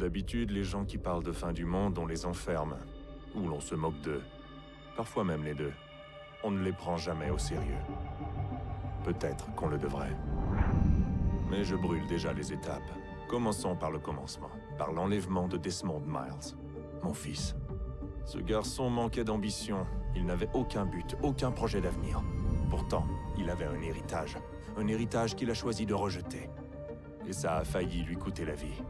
D'habitude, les gens qui parlent de fin du monde, on les enferme. Ou l'on se moque d'eux. Parfois même les deux. On ne les prend jamais au sérieux. Peut-être qu'on le devrait. Mais je brûle déjà les étapes. Commençons par le commencement. Par l'enlèvement de Desmond Miles. Mon fils. Ce garçon manquait d'ambition. Il n'avait aucun but, aucun projet d'avenir. Pourtant, il avait un héritage. Un héritage qu'il a choisi de rejeter. Et ça a failli lui coûter la vie.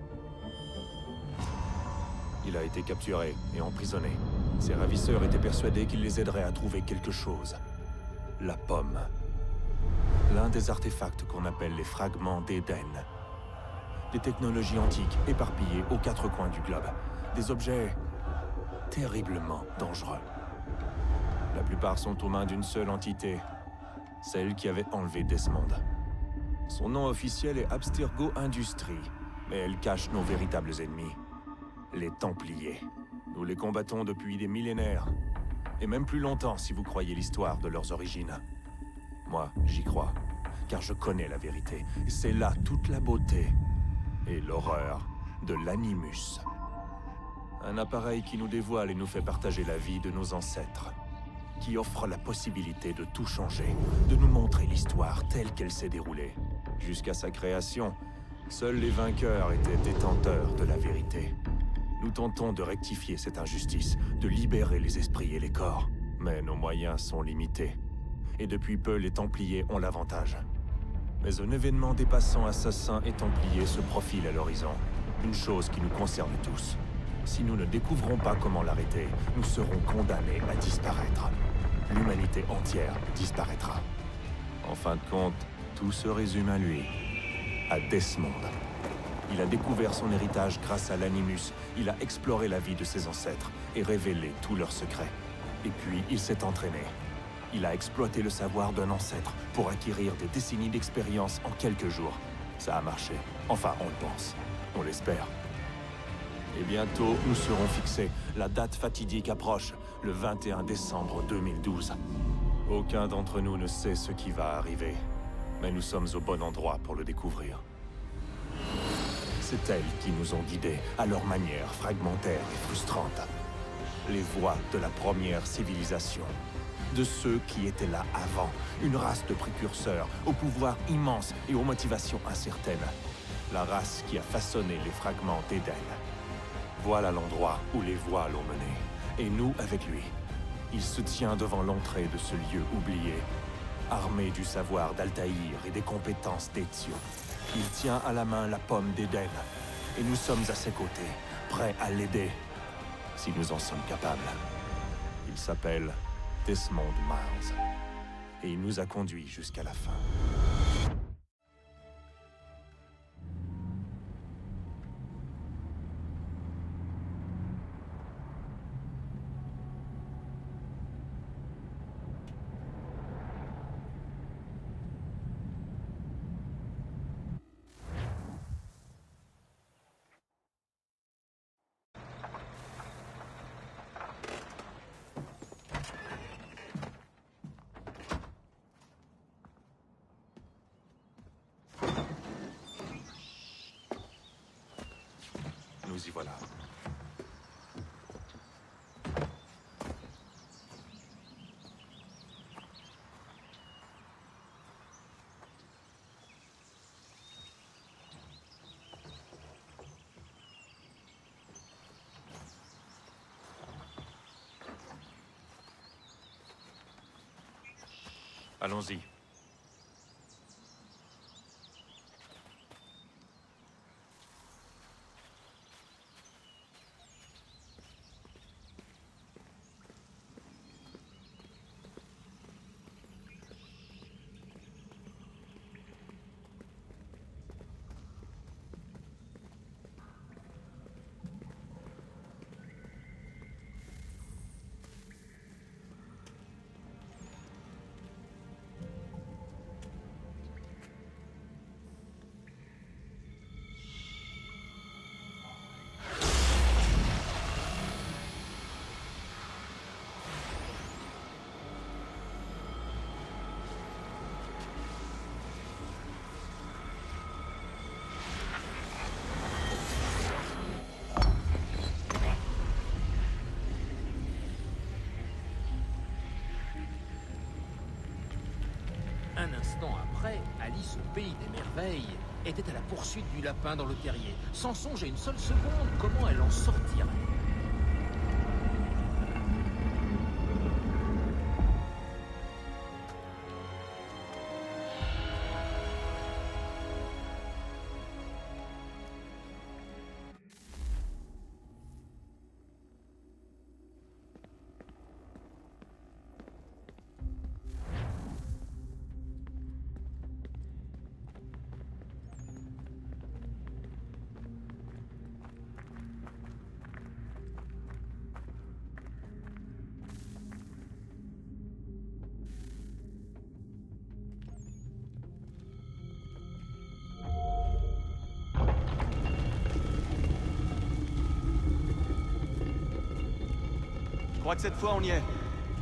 Il a été capturé et emprisonné. Ses ravisseurs étaient persuadés qu'il les aiderait à trouver quelque chose. La pomme. L'un des artefacts qu'on appelle les fragments d'Éden. Des technologies antiques éparpillées aux quatre coins du globe. Des objets terriblement dangereux. La plupart sont aux mains d'une seule entité, celle qui avait enlevé Desmond. Son nom officiel est Abstergo Industries, mais elle cache nos véritables ennemis. Les Templiers. Nous les combattons depuis des millénaires. Et même plus longtemps si vous croyez l'histoire de leurs origines. Moi, j'y crois. Car je connais la vérité. C'est là toute la beauté et l'horreur de l'Animus. Un appareil qui nous dévoile et nous fait partager la vie de nos ancêtres. Qui offre la possibilité de tout changer, de nous montrer l'histoire telle qu'elle s'est déroulée. Jusqu'à sa création, seuls les vainqueurs étaient détenteurs de la vérité. Nous tentons de rectifier cette injustice, de libérer les esprits et les corps. Mais nos moyens sont limités. Et depuis peu, les Templiers ont l'avantage. Mais un événement dépassant assassins et Templiers se profile à l'horizon. Une chose qui nous concerne tous. Si nous ne découvrons pas comment l'arrêter, nous serons condamnés à disparaître. L'humanité entière disparaîtra. En fin de compte, tout se résume à lui. À Desmond. Il a découvert son héritage grâce à l'Animus. Il a exploré la vie de ses ancêtres et révélé tous leurs secrets. Et puis, il s'est entraîné. Il a exploité le savoir d'un ancêtre pour acquérir des décennies d'expérience en quelques jours. Ça a marché. Enfin, on le pense. On l'espère. Et bientôt, nous serons fixés. La date fatidique approche, le 21 décembre 2012. Aucun d'entre nous ne sait ce qui va arriver. Mais nous sommes au bon endroit pour le découvrir. C'est elles qui nous ont guidés, à leur manière fragmentaire et frustrante. Les voies de la première civilisation. De ceux qui étaient là avant. Une race de précurseurs, au pouvoir immense et aux motivations incertaines. La race qui a façonné les fragments d'Éden. Voilà l'endroit où les voies l'ont mené. Et nous avec lui. Il se tient devant l'entrée de ce lieu oublié. Armé du savoir d'Altaïr et des compétences d'Ezio. Il tient à la main la pomme d'Éden. Et nous sommes à ses côtés, prêts à l'aider. Si nous en sommes capables. Il s'appelle Desmond Miles. Et il nous a conduits jusqu'à la fin. Nous y voilà. Allons-y. Un instant après, Alice au pays des merveilles était à la poursuite du lapin dans le terrier, sans songer une seule seconde comment elle en sortirait. Je crois que cette fois, on y est.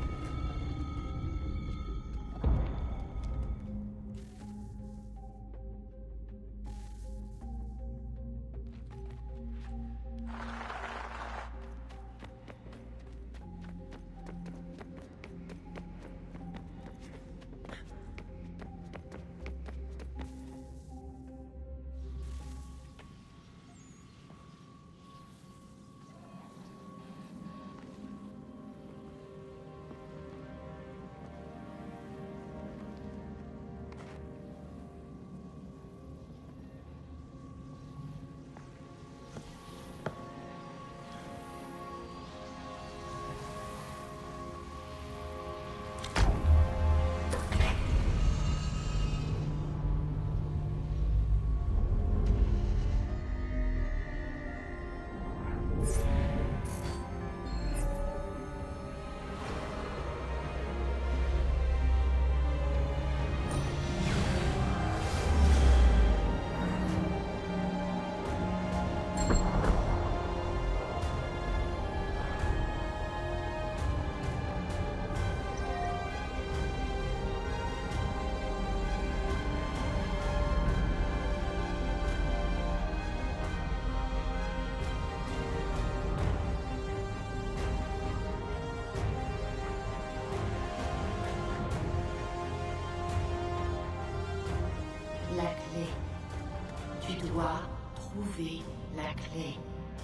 La clé. Tu dois trouver la clé.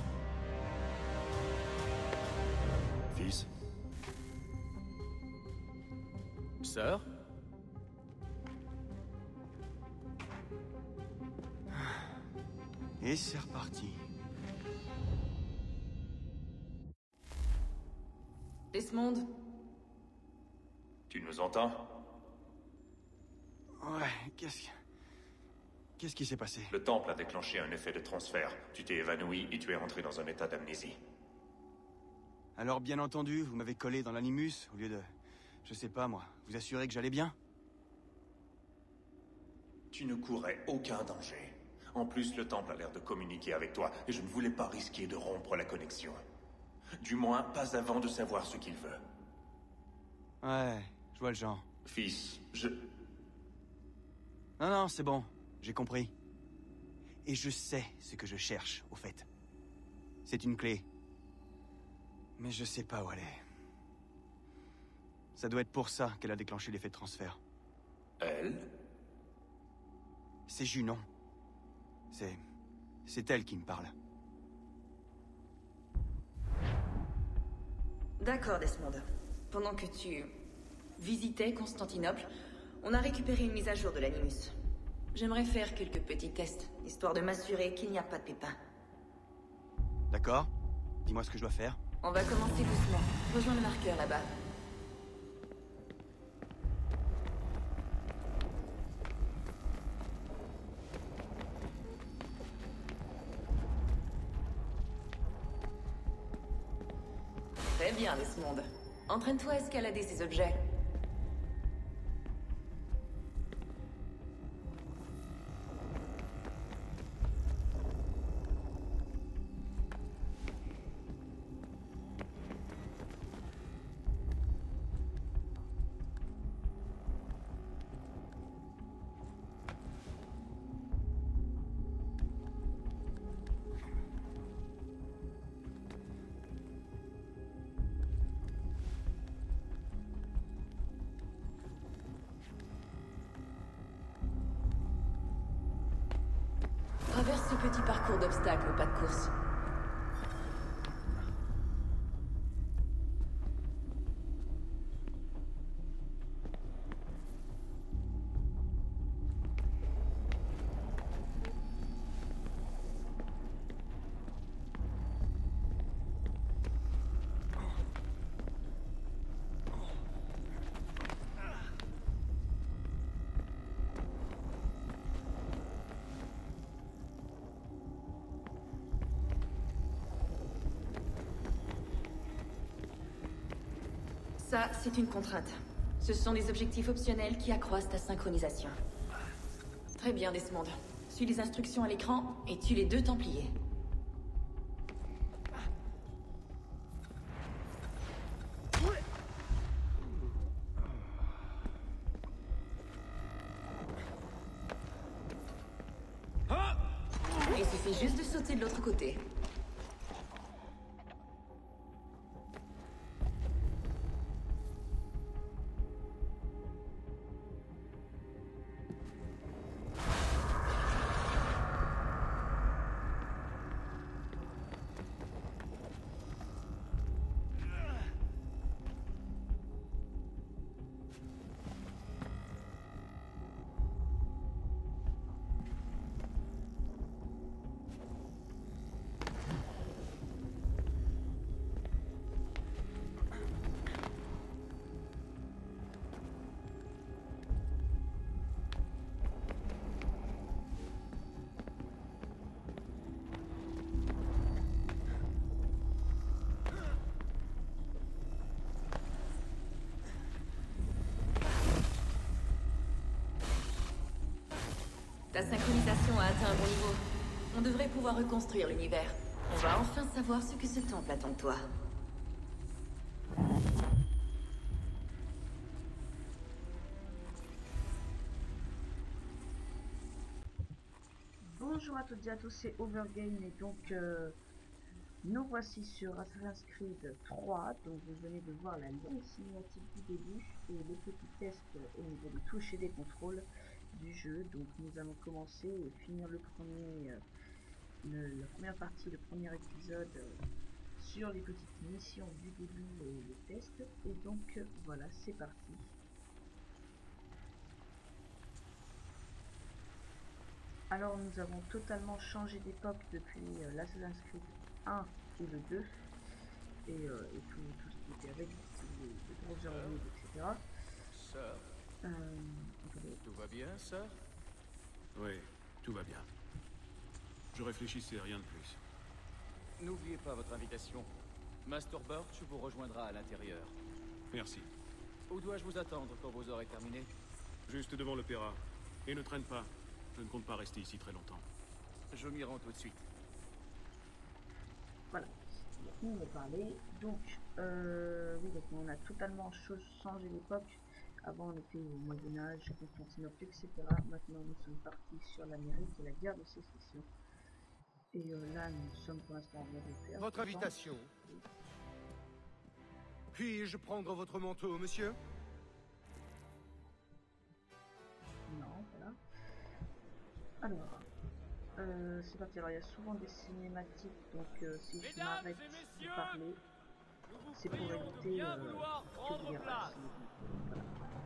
Fils, Sœur? Et c'est reparti. Desmond, tu nous entends? Ouais, Qu'est-ce qui s'est passé? Le temple a déclenché un effet de transfert. Tu t'es évanoui et tu es rentré dans un état d'amnésie. Alors, bien entendu, vous m'avez collé dans l'animus, au lieu de... Je sais pas, moi, vous assurer que j'allais bien? Tu ne courais aucun danger. En plus, le temple a l'air de communiquer avec toi, et je ne voulais pas risquer de rompre la connexion. Du moins, pas avant de savoir ce qu'il veut. Ouais, je vois le genre. Fils, Non, non, c'est bon, j'ai compris. Et je sais ce que je cherche, au fait. C'est une clé. Mais je sais pas où elle est. Ça doit être pour ça qu'elle a déclenché l'effet de transfert. Elle? C'est Junon. C'est elle qui me parle. D'accord, Desmond. Pendant que tu visitais Constantinople, on a récupéré une mise à jour de l'Animus. J'aimerais faire quelques petits tests, histoire de m'assurer qu'il n'y a pas de pépins. D'accord? Dis-moi ce que je dois faire. On va commencer doucement. Rejoins le marqueur là-bas. Très bien, Desmond. Entraîne-toi à escalader ces objets. faire ce petit parcours d'obstacles au pas de course. Ça, c'est une contrainte. Ce sont des objectifs optionnels qui accroissent ta synchronisation. Très bien, Desmond. Suis les instructions à l'écran et tue les 2 Templiers. Il suffit juste de sauter de l'autre côté. Ta synchronisation a atteint un bon niveau. On devrait pouvoir reconstruire l'univers. On va enfin savoir ce que ce temple attend de toi. Bonjour à toutes et à tous, c'est Overgame et donc nous voici sur Assassin's Creed 3. Donc vous venez de voir la longue cinématique du début et les petits tests au niveau des touches et des contrôles du jeu. Donc nous allons commencer et finir le premier, la première partie, le premier épisode sur les petites missions du début et les tests. Et donc voilà, c'est parti. Alors nous avons totalement changé d'époque depuis l'Assassin's Creed 1 et le 2 et tout ce qui était avec les grosses heureuses, etc. Sœur, tout va bien, sœur? Oui, tout va bien. Je réfléchissais, rien de plus. N'oubliez pas votre invitation. Master Birch vous rejoindra à l'intérieur. Merci. Où dois-je vous attendre quand vous aurez terminé? Juste devant l'opéra. Et ne traîne pas. Je ne compte pas rester ici très longtemps. Je m'y rends tout de suite. Voilà, on va parler. Donc, oui, donc on a totalement changé d'époque. Avant, on était au Moyen-Âge, Constantinople, etc. Maintenant, nous sommes partis sur l'Amérique et la guerre de sécession. Et là, nous sommes pour l'instant en Angleterre. Votre invitation. Puis-je prendre votre manteau, monsieur? Non, voilà. Alors, c'est parti. Alors, il y a souvent des cinématiques, donc si je m'arrête de parler, c'est pour éviter que vous les ratiez. Voilà.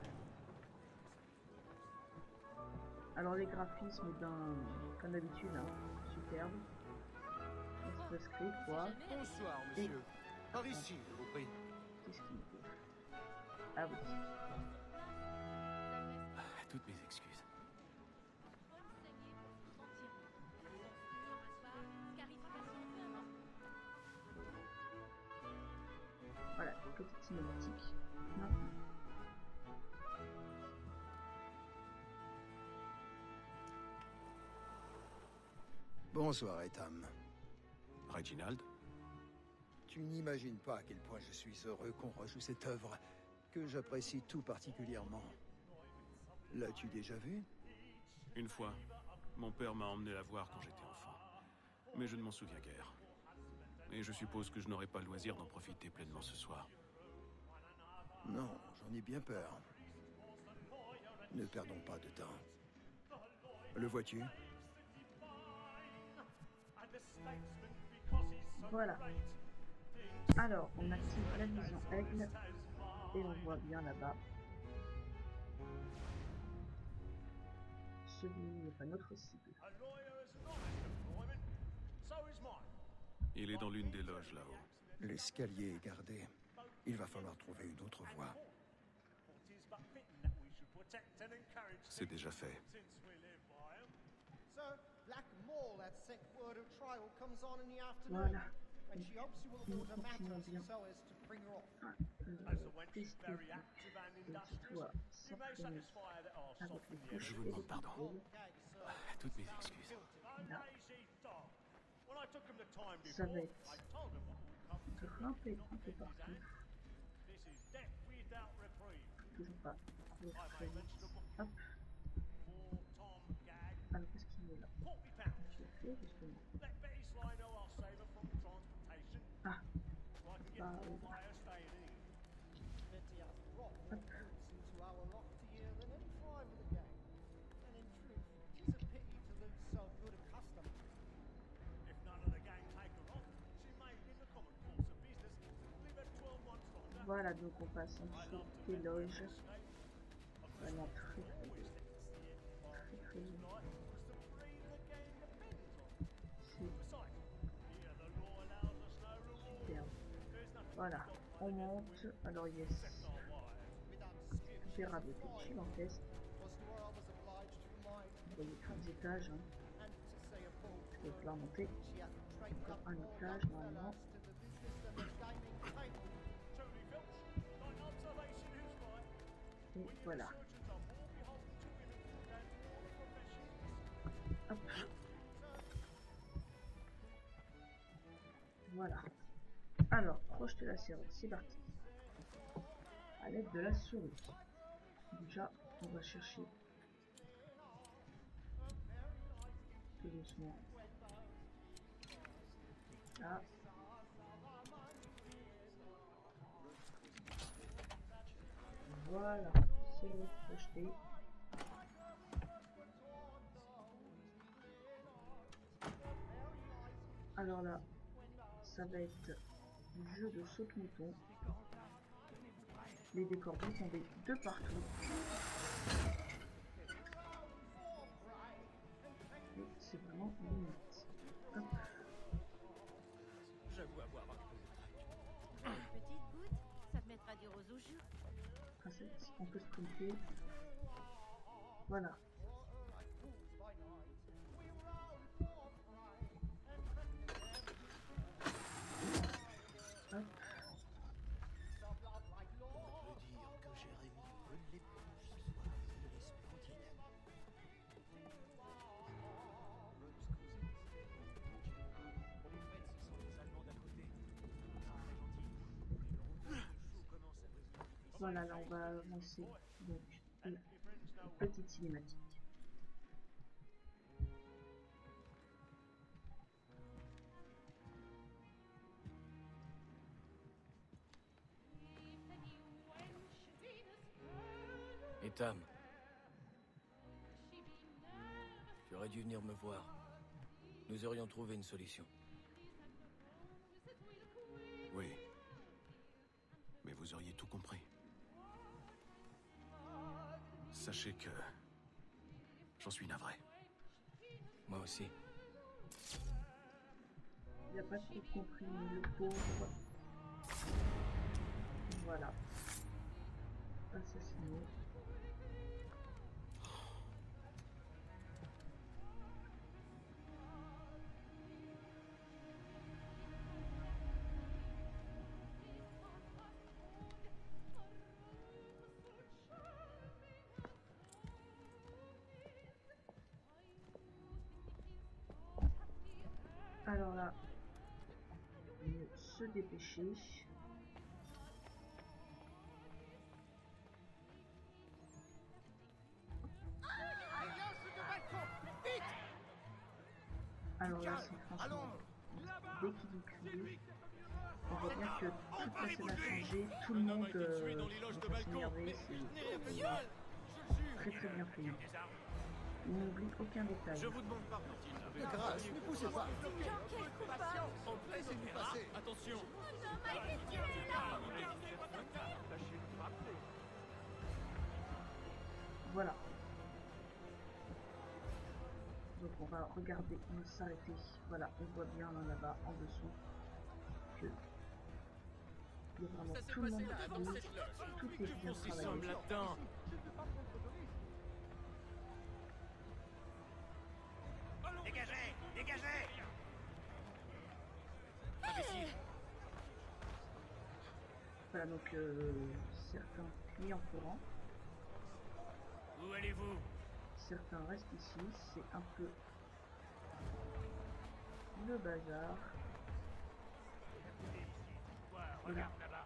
Alors, les graphismes, comme d'habitude, hein, superbe. Assassin's Creed, quoi. Bonsoir, monsieur. Par ici, je vous prie. Qu'est-ce qu'il me faut? Ah oui. Toutes mes excuses. Voilà, petite cinématique. Non. Bonsoir, Etham. Reginald? Tu n'imagines pas à quel point je suis heureux qu'on rejoue cette œuvre, que j'apprécie tout particulièrement. L'as-tu déjà vue? Une fois, mon père m'a emmené la voir quand j'étais enfant. Mais je ne m'en souviens guère. Et je suppose que je n'aurai pas le loisir d'en profiter pleinement ce soir. Non, j'en ai bien peur. Ne perdons pas de temps. Le vois-tu? Voilà. Alors, on active la vision aigle et on voit bien là-bas celui n'est pas notre cible. Il est dans l'une des loges là-haut. L'escalier est gardé. Il va falloir trouver une autre voie. C'est déjà fait. Voilà. Nous continuons bien. Tester toi s'entraîner avec les touches Je vous et les demande pardon. contrôles. Toutes mes excuses. Là. Ça va être grimper un peu partout. Toujours pas courir très vite. Hop. Alors qu'est-ce qu'il y a là? Je l'ai fait justement. Ah. Bah, hop. Voilà, donc on passe en dessous des loges. Vraiment très très bien. Très très bien. C'est superbe. Voilà, on monte. Alors yes. Récupérable est gigantesque. Vous voyez tous les étages. Hein. Je vais pouvoir monter. Encore un étage normalement. Et voilà. Hop. Voilà. Alors, projeter la série, c'est parti. À l'aide de la souris. Déjà, on va chercher tout doucement. Là. Voilà, c'est projeté. Alors là, ça va être du jeu de saute-mouton. Les décors vont tomber de partout. Et c'est vraiment limite. Hop. J'avoue avoir un peu de trac. Petite goutte, ça te mettra du rose aux joues. On peut sprinter. Voilà. Hop. Voilà, là on va avancer. Donc, une petite cinématique. Ethan, tu aurais dû venir me voir. Nous aurions trouvé une solution. Oui. Mais vous auriez tout compris. Sachez que... j'en suis navré. Moi aussi. Il n'a pas trop compris, le pauvre. Voilà. Assassiné. Alors là, mieux se dépêcher. Alors là, c'est franchement, dès qu'il est crié, on voit bien que toute la scène a changé, tout le monde va s'énerver, c'est très très bien fait. Il n'oublie aucun détail. Je vous demande pardon. De grâce, ne poussez pas. Laissez-nous passer. Attention. Voilà. Donc on va regarder, on va s'arrêter. Voilà, on voit bien là-bas en dessous que il y a vraiment tout le monde qui tout est bien travaillé. là-dedans. Dégagez! Dégagez! Voilà, donc certains plient en courant, Où allez-vous? certains restent ici, c'est un peu le bazar. Voilà.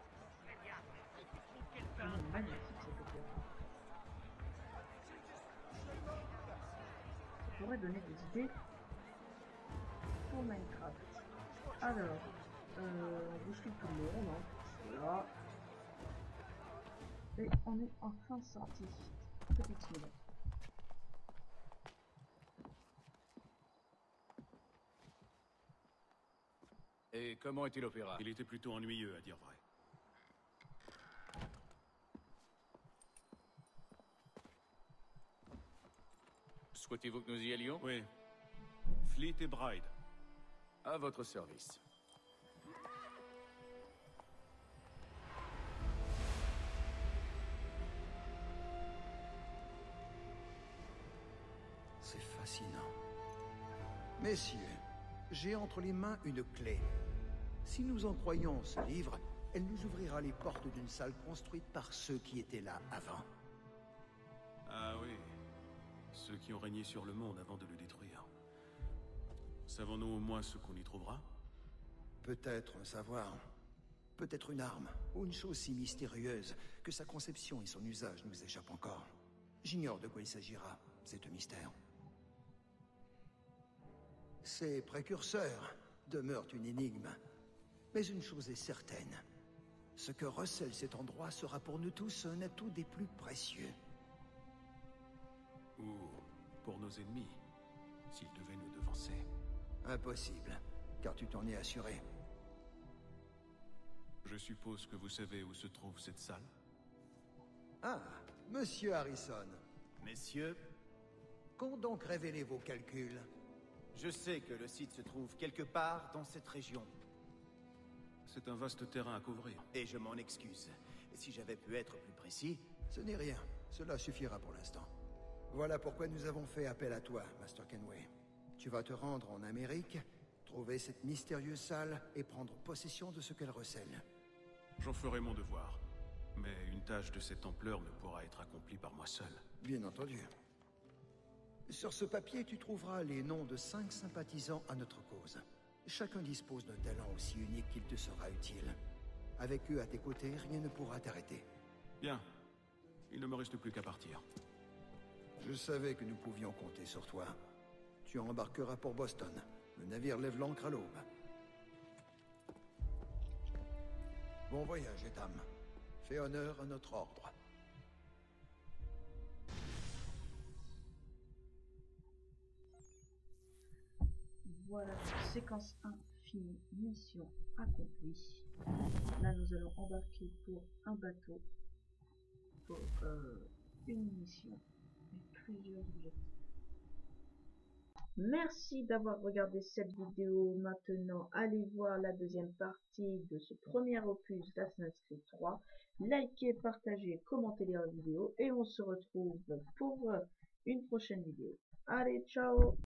Vraiment magnifique cette opéra. Ça pourrait donner des idées pour Minecraft. Alors, on bouscule tout le monde, hein. Voilà. Et on est enfin sorti. Petite minute. Et comment était l'opéra? Il était plutôt ennuyeux, à dire vrai. Souhaitez-vous que nous y allions? Oui. Fleet et Bride. À votre service. C'est fascinant. Messieurs, j'ai entre les mains une clé. Si nous en croyons ce livre, elle nous ouvrira les portes d'une salle construite par ceux qui étaient là avant. Ah oui. Ceux qui ont régné sur le monde avant de le détruire. Savons-nous au moins ce qu'on y trouvera? Peut-être un savoir, peut-être une arme, ou une chose si mystérieuse que sa conception et son usage nous échappent encore. J'ignore de quoi il s'agira, c'est un mystère. Ces précurseurs demeurent une énigme. Mais une chose est certaine. Ce que recèle cet endroit sera pour nous tous un atout des plus précieux. Ou pour nos ennemis, s'ils devaient nous devancer. Impossible, car tu t'en es assuré. Je suppose que vous savez où se trouve cette salle? Ah, Monsieur Harrison. Messieurs, Qu'ont donc révélé vos calculs? je sais que le site se trouve quelque part dans cette région. C'est un vaste terrain à couvrir. Et je m'en excuse. Si j'avais pu être plus précis... Ce n'est rien, cela suffira pour l'instant. Voilà pourquoi nous avons fait appel à toi, Master Kenway. Tu vas te rendre en Amérique, trouver cette mystérieuse salle et prendre possession de ce qu'elle recèle. J'en ferai mon devoir. Mais une tâche de cette ampleur ne pourra être accomplie par moi seul. Bien entendu. Sur ce papier, tu trouveras les noms de 5 sympathisants à notre cause. Chacun dispose d'un talent aussi unique qu'il te sera utile. Avec eux à tes côtés, rien ne pourra t'arrêter. Bien. Il ne me reste plus qu'à partir. Je savais que nous pouvions compter sur toi. Tu embarqueras pour Boston. Le navire lève l'ancre à l'aube. Bon voyage, Etam. Fais honneur à notre ordre. Voilà, séquence 1 finie, mission accomplie. Là, nous allons embarquer pour un bateau, pour une mission et plusieurs objectifs. Merci d'avoir regardé cette vidéo. Maintenant, allez voir la deuxième partie de ce premier opus d'Assassin's Creed 3. Likez, partagez, commentez les vidéos et on se retrouve pour une prochaine vidéo. Allez, ciao!